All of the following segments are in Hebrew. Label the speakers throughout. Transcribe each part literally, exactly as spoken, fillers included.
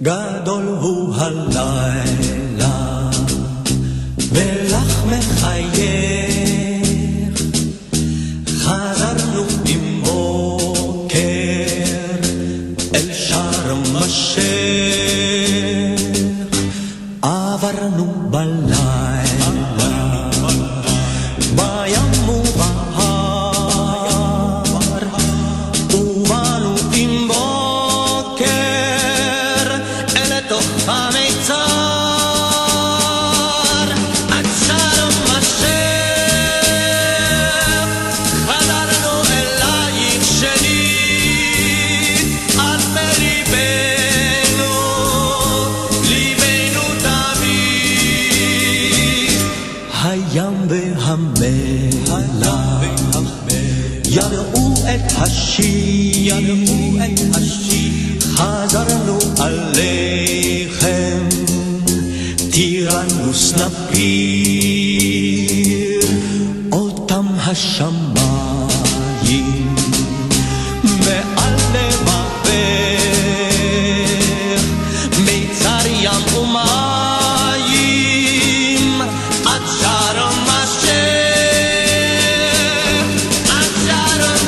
Speaker 1: גדול הוא הלילה ולך מחייך חזרנו עם בוקר אל שארם א-שייח עברנו בלילה בים ובהר ובאנו עם בוקר אל תוך המיצר עד שארם א-שייח חזרנו אלייך שנית את בליבנו ליבנו תמיד הים והמלח ידעו את השיר חזרנו עליכם טירנוס נפיר אותם השמיים מעל לבבך מיצר ים ומים עד שארם א-שייח עד שארם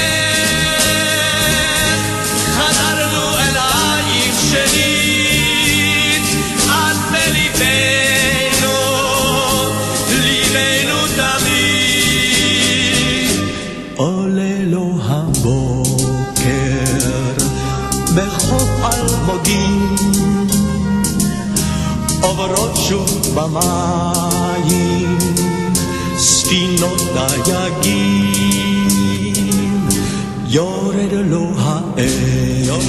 Speaker 1: א-שייח חזרנו אלייך שנית את בליבנו ליבנו תמיד עולה לו הבוקר בחוף אלמוגים עוברות שוב במים ספינות דייגים יורד לו הערב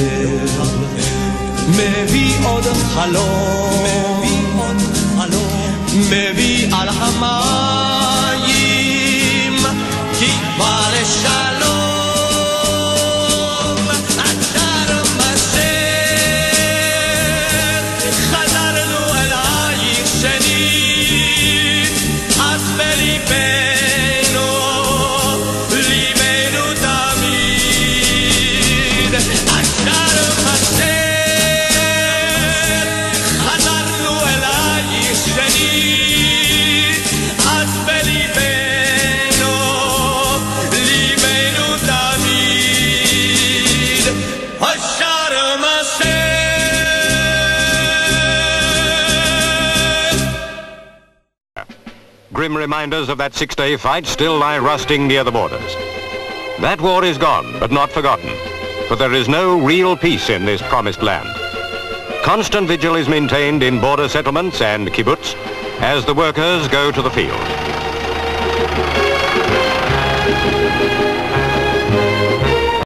Speaker 1: מביא עוד חלום מביא על המים תקווה לשלום עד שארם א-שייח חזרנו אלייך שנית את בליבנו ליבנו תמיד עד שארם א-שייח חזרנו אלייך שנית את בליבנו ליבנו תמיד שארם א-שייח
Speaker 2: Grim reminders of that six-day fight still lie rusting near the borders. That war is gone, but not forgotten, for there is no real peace in this promised land. Constant vigil is maintained in border settlements and kibbutz as the workers go to the field.